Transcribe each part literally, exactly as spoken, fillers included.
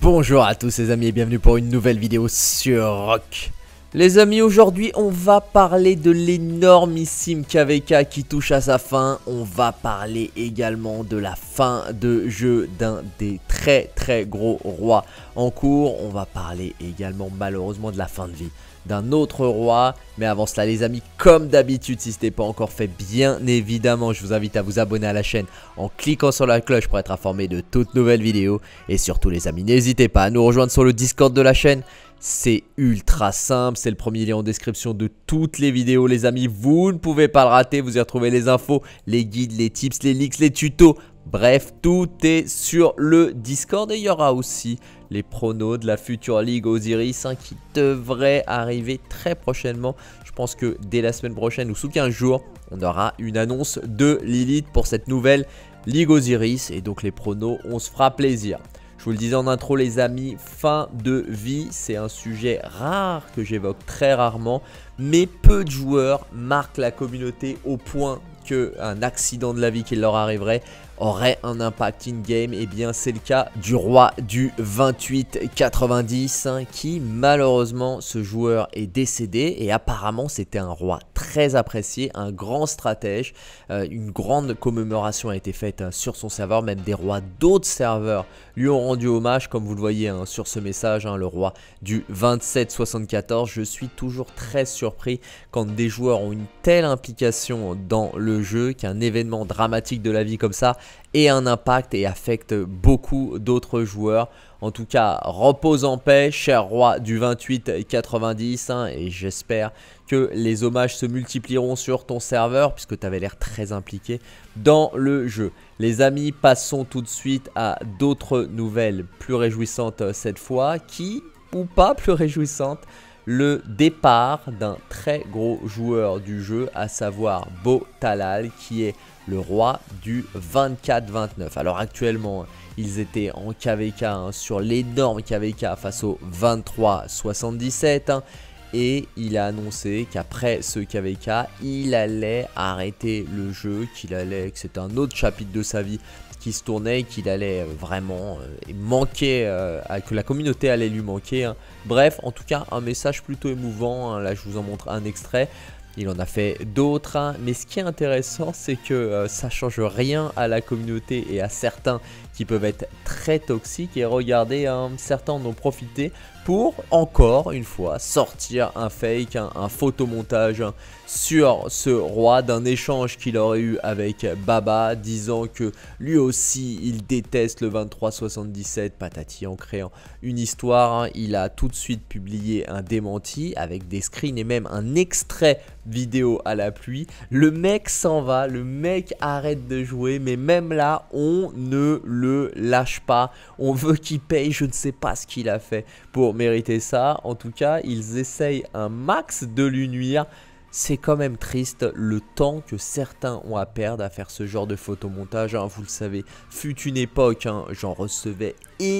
Bonjour à tous les amis et bienvenue pour une nouvelle vidéo sur Rock. Les amis, aujourd'hui on va parler de l'énormissime K V K qui touche à sa fin. On va parler également de la fin de jeu d'un des très très gros rois en cours. On va parler également malheureusement de la fin de vie d'un autre roi. Mais avant cela les amis, comme d'habitude, si ce n'est pas encore fait, bien évidemment je vous invite à vous abonner à la chaîne en cliquant sur la cloche pour être informé de toutes nouvelles vidéos. Et surtout les amis, n'hésitez pas à nous rejoindre sur le Discord de la chaîne. C'est ultra simple, c'est le premier lien en description de toutes les vidéos les amis. Vous ne pouvez pas le rater, vous y retrouvez les infos, les guides, les tips, les leaks, les tutos. Bref, tout est sur le Discord et il y aura aussi les pronos de la future Ligue Osiris hein, qui devrait arriver très prochainement. Je pense que dès la semaine prochaine ou sous quinze jours, on aura une annonce de Lilith pour cette nouvelle Ligue Osiris. Et donc les pronos, on se fera plaisir. Je vous le disais en intro les amis, fin de vie, c'est un sujet rare que j'évoque très rarement. Mais peu de joueurs marquent la communauté au point qu'un accident de la vie qui leur arriverait aurait un impact in-game. Et bien c'est le cas du roi du vingt-huit quatre-vingt-dix hein, qui malheureusement ce joueur est décédé. Et apparemment c'était un roi très apprécié, un grand stratège. Euh, une grande commémoration a été faite hein, sur son serveur, même des rois d'autres serveurs lui ont rendu hommage comme vous le voyez hein, sur ce message, hein, le roi du vingt-sept soixante-quatorze. Je suis toujours très surpris quand des joueurs ont une telle implication dans le jeu, qu'un événement dramatique de la vie comme ça ait un impact et affecte beaucoup d'autres joueurs. En tout cas, repose en paix, cher roi du vingt-huit quatre-vingt-dix hein, et j'espère que les hommages se multiplieront sur ton serveur puisque tu avais l'air très impliqué dans le jeu. Les amis, passons tout de suite à d'autres nouvelles plus réjouissantes cette fois, qui ou pas plus réjouissantes. Le départ d'un très gros joueur du jeu, à savoir Beau Talal, qui est le roi du vingt-quatre vingt-neuf. Alors actuellement, ils étaient en K V K hein, sur l'énorme K V K face au vingt-trois soixante-dix-sept. Hein, et il a annoncé qu'après ce K V K, il allait arrêter le jeu, qu'il allait, que c'était un autre chapitre de sa vie qui se tournait, qu'il allait vraiment euh, manquer, euh, que la communauté allait lui manquer. Hein. Bref, en tout cas, un message plutôt émouvant. Hein. Là, je vous en montre un extrait. Il en a fait d'autres, hein. Mais ce qui est intéressant, c'est que euh, ça change rien à la communauté et à certains qui peuvent être très toxiques. Et regardez, hein, certains en ont profité pour, encore une fois, sortir un fake, hein, un photomontage hein, sur ce roi d'un échange qu'il aurait eu avec Baba, disant que lui aussi, il déteste le vingt-trois soixante-dix-sept, patati, en créant une histoire. Hein. Il a tout de suite publié un démenti avec des screens et même un extrait vidéo à la pluie. Le mec s'en va, le mec arrête de jouer, mais même là, on ne le lâche pas. On veut qu'il paye, je ne sais pas ce qu'il a fait pour mériter ça. En tout cas, ils essayent un max de lui nuire. C'est quand même triste le temps que certains ont à perdre à faire ce genre de photomontage. Hein. Vous le savez, fut une époque, hein, j'en recevais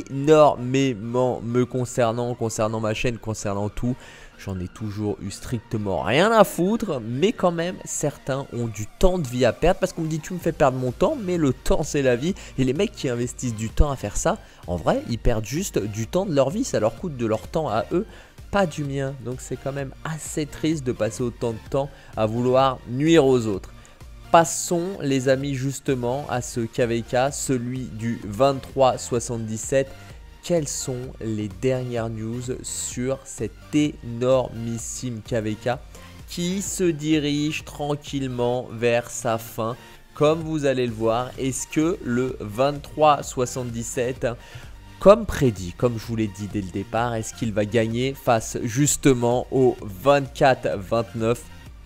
énormément me concernant, concernant ma chaîne, concernant tout. J'en ai toujours eu strictement rien à foutre, mais quand même, certains ont du temps de vie à perdre parce qu'on me dit tu me fais perdre mon temps, mais le temps c'est la vie. Et les mecs qui investissent du temps à faire ça, en vrai, ils perdent juste du temps de leur vie, ça leur coûte de leur temps à eux, pas du mien. Donc c'est quand même assez triste de passer autant de temps à vouloir nuire aux autres. Passons les amis justement à ce K V K, celui du vingt-trois soixante-dix-sept. Quelles sont les dernières news sur cet énormissime K V K qui se dirige tranquillement vers sa fin? Comme vous allez le voir, est-ce que le vingt-trois soixante-dix-sept, comme prédit, comme je vous l'ai dit dès le départ, est-ce qu'il va gagner face justement au vingt-quatre vingt-neuf?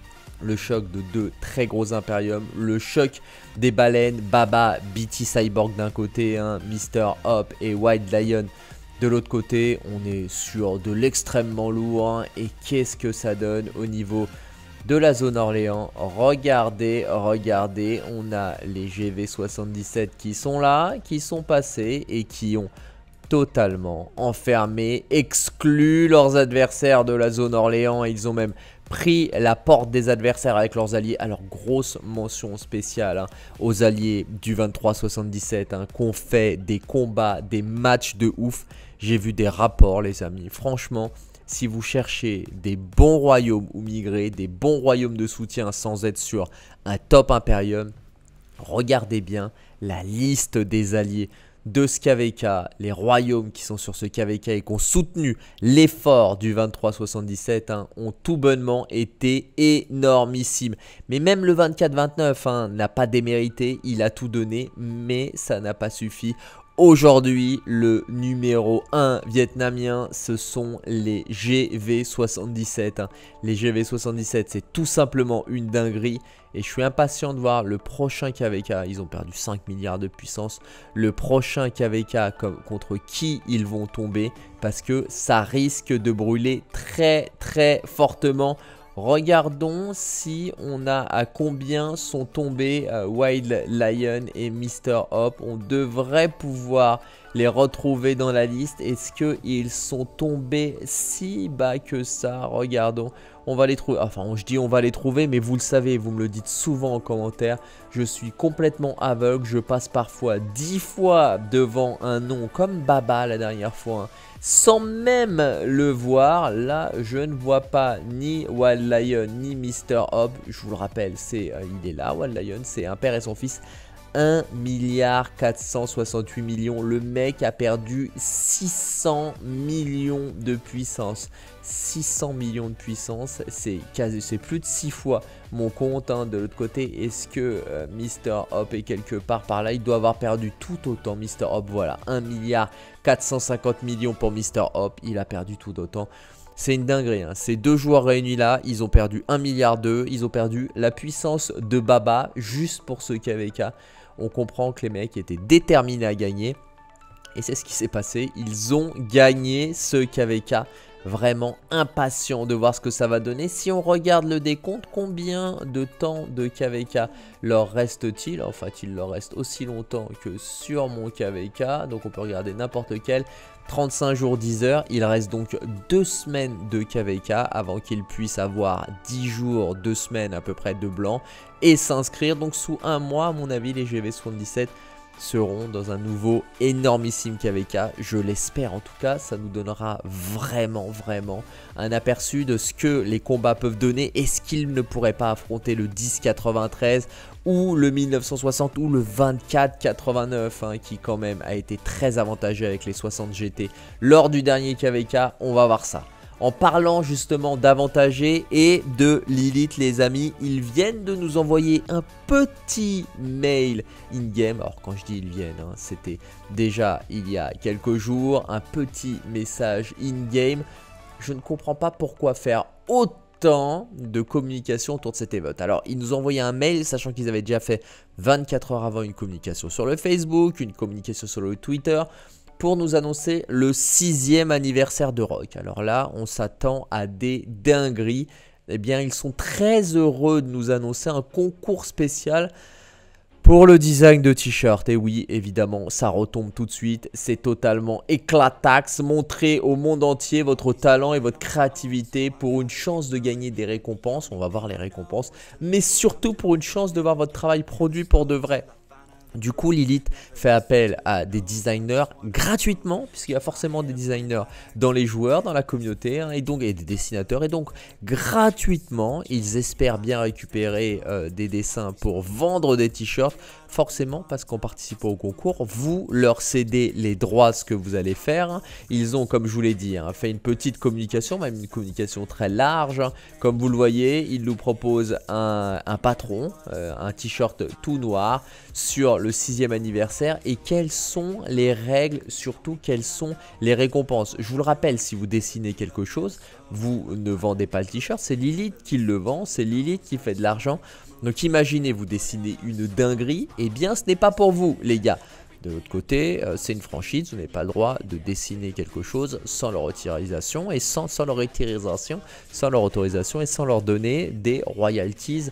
Le choc de deux très gros impériums, le choc des baleines, Baba, B T Cyborg d'un côté, hein, Mister Hop et White Lion de l'autre côté. On est sur de l'extrêmement lourd hein, et qu'est-ce que ça donne au niveau de la zone Orléans? Regardez, regardez, on a les G V soixante-dix-sept qui sont là, qui sont passés et qui ont totalement enfermé, exclu leurs adversaires de la zone Orléans. Et ils ont même pris la porte des adversaires avec leurs alliés. Alors grosse mention spéciale hein, aux alliés du vingt-trois soixante-dix-sept hein, qui ont fait des combats, des matchs de ouf. J'ai vu des rapports les amis, franchement si vous cherchez des bons royaumes où migrer, des bons royaumes de soutien sans être sur un top Imperium, regardez bien la liste des alliés de ce K V K, les royaumes qui sont sur ce K V K et qui ont soutenu l'effort du vingt-trois soixante-dix-sept hein, ont tout bonnement été énormissimes. Mais même le vingt-quatre vingt-neuf hein, n'a pas démérité, il a tout donné, mais ça n'a pas suffi. Aujourd'hui, le numéro un vietnamien, ce sont les G V soixante-dix-sept. Hein. Les G V soixante-dix-sept, c'est tout simplement une dinguerie. Et je suis impatient de voir le prochain K V K. Ils ont perdu cinq milliards de puissance. Le prochain K V K contre qui ils vont tomber. Parce que ça risque de brûler très très fortement. Regardons si on a à combien sont tombés euh, Wild Lion et Mister Hop. On devrait pouvoir les retrouver dans la liste. Est-ce qu'ils sont tombés si bas que ça? Regardons. On va les trouver. Enfin, je dis on va les trouver, mais vous le savez, vous me le dites souvent en commentaire. Je suis complètement aveugle. Je passe parfois dix fois devant un nom comme Baba la dernière fois. Hein, sans même le voir. Là, je ne vois pas ni Wild Lion ni Mister Hop. Je vous le rappelle, c'est euh, il est là, Wild Lion. C'est un père et son fils. un milliard quatre cent soixante-huit millions. Le mec a perdu six cents millions de puissance. six cents millions de puissance, c'est plus de six fois mon compte. Hein. De l'autre côté, est-ce que euh, Mister Hop est quelque part par là? Il doit avoir perdu tout autant. Mister Hop, voilà, un milliard quatre cent cinquante millions pour Mister Hop. Il a perdu tout autant. C'est une dinguerie, hein. Ces deux joueurs réunis là, ils ont perdu un milliard deux. Ils ont perdu la puissance de Baba juste pour ce K V K. On comprend que les mecs étaient déterminés à gagner. Et c'est ce qui s'est passé. Ils ont gagné ce K V K. Vraiment impatient de voir ce que ça va donner. Si on regarde le décompte, combien de temps de K V K leur reste-t-il? Enfin, il leur reste aussi longtemps que sur mon K V K. Donc on peut regarder n'importe quel. trente-cinq jours, dix heures. Il reste donc deux semaines de K V K avant qu'ils puissent avoir dix jours, deux semaines à peu près de blanc et s'inscrire. Donc sous un mois, à mon avis, les G V soixante-dix-sept seront dans un nouveau énormissime K V K. Je l'espère en tout cas, ça nous donnera vraiment vraiment un aperçu de ce que les combats peuvent donner. Est-ce qu'ils ne pourraient pas affronter le dix quatre-vingt-treize ou le mille neuf cent soixante ou le vingt-quatre quatre-vingt-neuf hein, qui quand même a été très avantageux avec les soixante G T lors du dernier K V K? On va voir ça. En parlant justement d'avantagés et de Lilith les amis, ils viennent de nous envoyer un petit mail in-game. Alors quand je dis ils viennent, hein, c'était déjà il y a quelques jours, un petit message in-game. Je ne comprends pas pourquoi faire autant de communication autour de cet event. Alors ils nous ont envoyé un mail sachant qu'ils avaient déjà fait vingt-quatre heures avant une communication sur le Facebook, une communication sur le Twitter, pour nous annoncer le sixième anniversaire de Rock. Alors là, on s'attend à des dingueries. Eh bien, ils sont très heureux de nous annoncer un concours spécial pour le design de t-shirt. Et oui, évidemment, ça retombe tout de suite. C'est totalement éclataxe. Montrez au monde entier votre talent et votre créativité pour une chance de gagner des récompenses. On va voir les récompenses. Mais surtout pour une chance de voir votre travail produit pour de vrai. Du coup, Lilith fait appel à des designers gratuitement, puisqu'il y a forcément des designers dans les joueurs, dans la communauté, hein, et donc et des dessinateurs. Et donc, gratuitement, ils espèrent bien récupérer euh, des dessins pour vendre des t-shirts. Forcément, parce qu'en participant au concours, vous leur cédez les droits à ce que vous allez faire. Hein. Ils ont, comme je vous l'ai dit, hein, fait une petite communication, même une communication très large. Hein. Comme vous le voyez, ils nous proposent un, un patron, euh, un t-shirt tout noir sur le sixième anniversaire. Et quelles sont les règles, surtout quelles sont les récompenses? Je vous le rappelle, si vous dessinez quelque chose, vous ne vendez pas le t-shirt, c'est Lilith qui le vend, c'est Lilith qui fait de l'argent. Donc imaginez, vous dessinez une dinguerie, et eh bien ce n'est pas pour vous les gars. De l'autre côté, euh, c'est une franchise, vous n'avez pas le droit de dessiner quelque chose sans leur autorisation et sans, sans leur autorisation, sans leur autorisation et sans leur donner des royalties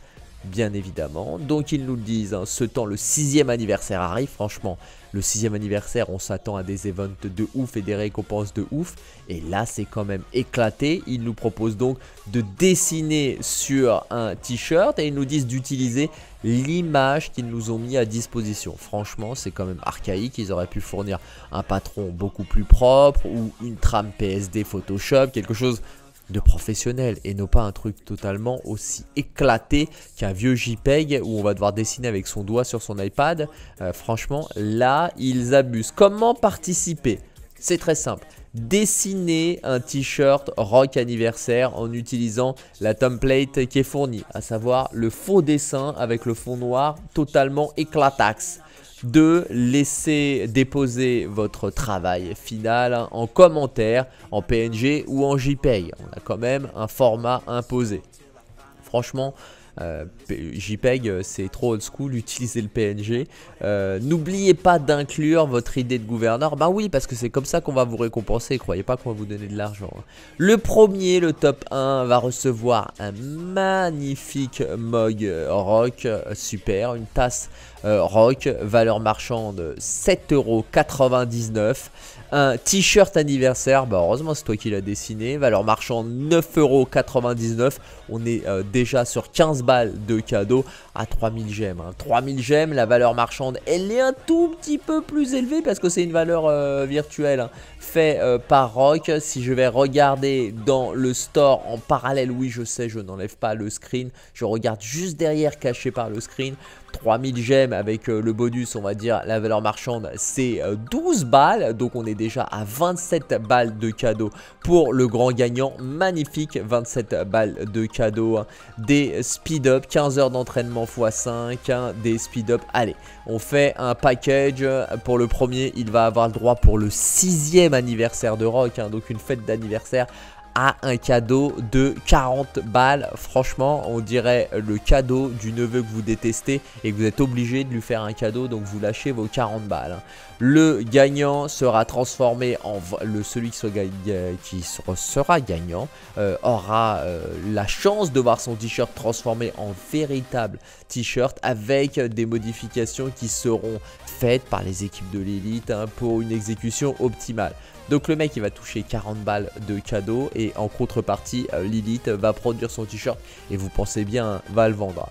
bien évidemment. Donc ils nous le disent, hein, ce temps le sixième anniversaire arrive. Franchement, le sixième anniversaire, on s'attend à des events de ouf et des récompenses de ouf. Et là, c'est quand même éclaté. Ils nous proposent donc de dessiner sur un t-shirt et ils nous disent d'utiliser l'image qu'ils nous ont mis à disposition. Franchement, c'est quand même archaïque. Ils auraient pu fournir un patron beaucoup plus propre ou une trame P S D Photoshop, quelque chose de professionnel et non pas un truc totalement aussi éclaté qu'un vieux JPEG où on va devoir dessiner avec son doigt sur son iPad. Euh, franchement, là, ils abusent. Comment participer? C'est très simple. Dessiner un t-shirt rock anniversaire en utilisant la template qui est fournie, à savoir le faux dessin avec le fond noir totalement éclataxe. De laisser déposer votre travail final en commentaire, en P N G ou en JPEG. On a quand même un format imposé. Franchement, euh, JPEG c'est trop old school, utilisez le P N G. Euh, N'oubliez pas d'inclure votre idée de gouverneur. Bah oui, parce que c'est comme ça qu'on va vous récompenser. Croyez pas qu'on va vous donner de l'argent. Le premier, le top un, va recevoir un magnifique mug rock, super, une tasse euh, rock, valeur marchande sept euros quatre-vingt-dix-neuf. Un t-shirt anniversaire, bah heureusement c'est toi qui l'as dessiné, valeur marchande neuf euros quatre-vingt-dix-neuf. On est euh, déjà sur quinze balles de cadeau à trois mille gemmes. Hein. trois mille gemmes, la valeur marchande, elle est un tout petit peu plus élevée parce que c'est une valeur euh, virtuelle, hein, fait euh, par Rock. Si je vais regarder dans le store en parallèle, oui je sais, je n'enlève pas le screen, je regarde juste derrière caché par le screen. trois mille gemmes avec euh, le bonus, on va dire la valeur marchande c'est euh, douze balles, donc on est déjà à vingt-sept balles de cadeau pour le grand gagnant. Magnifique, vingt-sept balles de cadeau, hein. Des speed up, quinze heures d'entraînement fois cinq, hein, des speed up. Allez, on fait un package. Pour le premier, il va avoir le droit pour le sixième anniversaire de Rock, hein, donc une fête d'anniversaire, à un cadeau de quarante balles. Franchement, on dirait le cadeau du neveu que vous détestez et que vous êtes obligé de lui faire un cadeau, donc vous lâchez vos quarante balles. Le gagnant sera transformé en le celui qui, soit, qui sera gagnant euh, aura euh, la chance de voir son t-shirt transformé en véritable t-shirt avec des modifications qui seront faites par les équipes de l'élite, hein, pour une exécution optimale. Donc le mec il va toucher quarante balles de cadeau et en contrepartie euh, Lilith va produire son t-shirt et vous pensez bien, hein, va le vendre.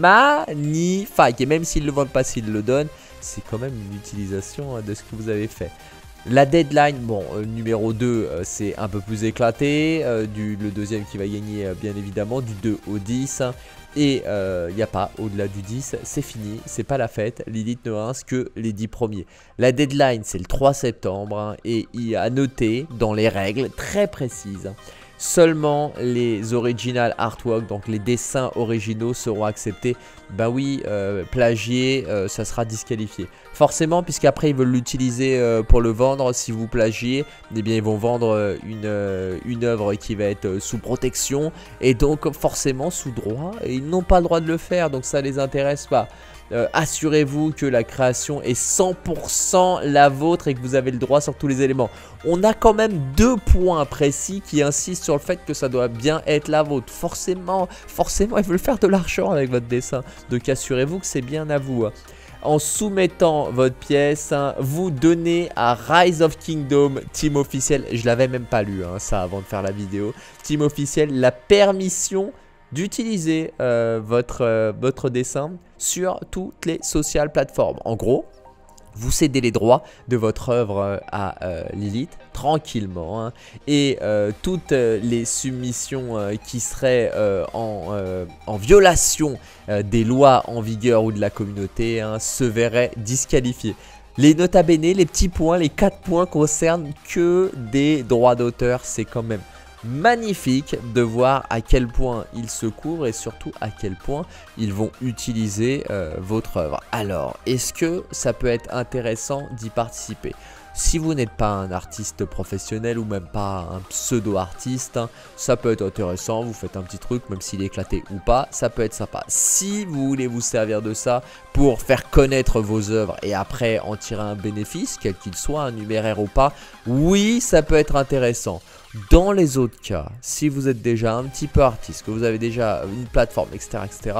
Magnifique. Et même s'il ne le vend pas, s'il le donne, c'est quand même une utilisation, hein, de ce que vous avez fait. La deadline, bon, euh, numéro deux, euh, c'est un peu plus éclaté. Euh, du, le deuxième qui va gagner, euh, bien évidemment, du deux au dix. Hein, et il euh, n'y a pas au-delà du dix, c'est fini, c'est pas la fête. Lilith ne reste que les dix premiers. La deadline, c'est le trois septembre. Hein, et il y a noté dans les règles très précises, hein, seulement les original artwork, donc les dessins originaux seront acceptés. Bah oui, euh, plagier, euh, ça sera disqualifié. Forcément, puisqu'après ils veulent l'utiliser euh, pour le vendre. Si vous plagiez, eh bien ils vont vendre une, euh, une œuvre qui va être sous protection et donc forcément sous droit. Et ils n'ont pas le droit de le faire, donc ça les intéresse pas. Euh, assurez-vous que la création est cent pour cent la vôtre et que vous avez le droit sur tous les éléments. On a quand même deux points précis qui insistent sur le fait que ça doit bien être la vôtre. Forcément, forcément, ils veulent faire de l'argent avec votre dessin. Donc assurez-vous que c'est bien à vous. Hein. En soumettant votre pièce, hein, vous donnez à Rise of Kingdom, team officiel, je l'avais même pas lu, hein, ça avant de faire la vidéo, team officiel, la permission d'utiliser euh, votre, euh, votre dessin sur toutes les social plateformes. En gros, vous cédez les droits de votre œuvre à euh, Lilith tranquillement, hein, et euh, toutes les submissions euh, qui seraient euh, en, euh, en violation euh, des lois en vigueur ou de la communauté, hein, se verraient disqualifiées. Les nota bene, les petits points, les quatre points concernent que des droits d'auteur. C'est quand même magnifique de voir à quel point ils se couvrent et surtout à quel point ils vont utiliser euh, votre œuvre. Alors, est-ce que ça peut être intéressant d'y participer? Si vous n'êtes pas un artiste professionnel ou même pas un pseudo-artiste, hein, ça peut être intéressant, vous faites un petit truc, même s'il est éclaté ou pas, ça peut être sympa. Si vous voulez vous servir de ça pour faire connaître vos œuvres et après en tirer un bénéfice, quel qu'il soit, un numéraire ou pas, oui, ça peut être intéressant. Dans les autres cas, si vous êtes déjà un petit peu artiste, que vous avez déjà une plateforme, et cetera, et cetera,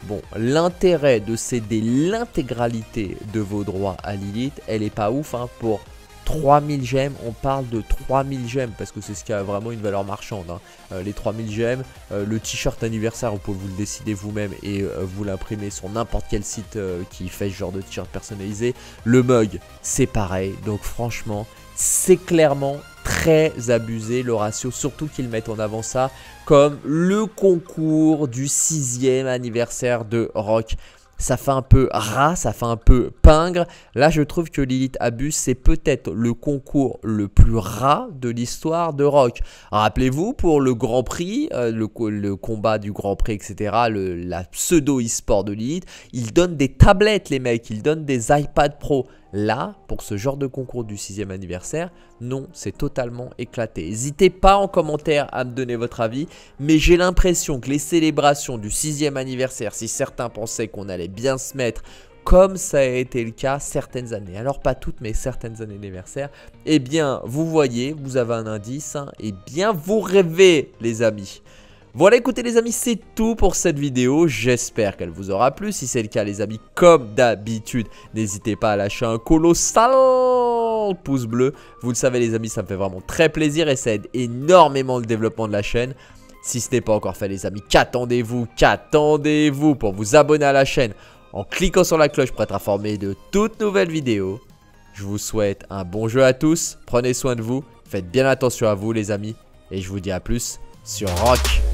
Bon, l'intérêt de céder l'intégralité de vos droits à Lilith, elle est pas ouf hein, pour trois mille gemmes, on parle de trois mille gemmes parce que c'est ce qui a vraiment une valeur marchande. Hein. Euh, les trois mille gemmes, euh, le t-shirt anniversaire, vous pouvez vous le décider vous-même et euh, vous l'imprimer sur n'importe quel site euh, qui fait ce genre de t-shirt personnalisé. Le mug, c'est pareil. Donc franchement, c'est clairement très abusé le ratio, surtout qu'ils mettent en avant ça comme le concours du sixième anniversaire de Rock. Ça fait un peu rat, ça fait un peu pingre. Là, je trouve que Lilith abuse, c'est peut-être le concours le plus rat de l'histoire de Rock. Rappelez-vous, pour le Grand Prix, euh, le, le combat du Grand Prix, et cetera, le, la pseudo e-sport de Lilith, ils donnent des tablettes, les mecs, ils donnent des iPad Pro. Là, pour ce genre de concours du sixième anniversaire, non, c'est totalement éclaté. N'hésitez pas en commentaire à me donner votre avis, mais j'ai l'impression que les célébrations du sixième anniversaire, si certains pensaient qu'on allait bien se mettre comme ça a été le cas certaines années, alors pas toutes mais certaines années d'anniversaire, eh bien vous voyez, vous avez un indice, hein, eh bien vous rêvez les amis. Voilà, écoutez les amis, c'est tout pour cette vidéo, j'espère qu'elle vous aura plu. Si c'est le cas les amis, comme d'habitude, n'hésitez pas à lâcher un colossal pouce bleu. Vous le savez les amis, ça me fait vraiment très plaisir et ça aide énormément le développement de la chaîne. Si ce n'est pas encore fait les amis, qu'attendez-vous, qu'attendez-vous pour vous abonner à la chaîne en cliquant sur la cloche pour être informé de toutes nouvelles vidéos. Je vous souhaite un bon jeu à tous, prenez soin de vous, faites bien attention à vous les amis et je vous dis à plus sur Rock.